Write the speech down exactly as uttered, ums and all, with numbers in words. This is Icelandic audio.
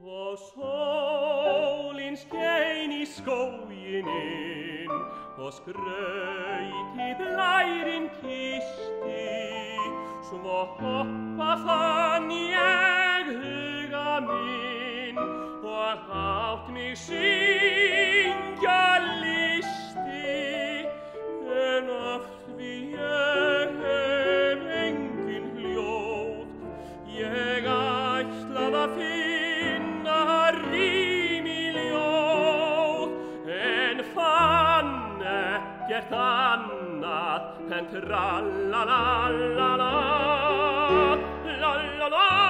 Og sólin skein í skóginn inn og skrautið lærin kyssti, svo hoppa fann ég huga minn og hátt mig syngja listi, en oft við ég hef engin hljóð, ég ætlað að finna rím í ljóð, en fann ekkert annað en tralala la la la la la la.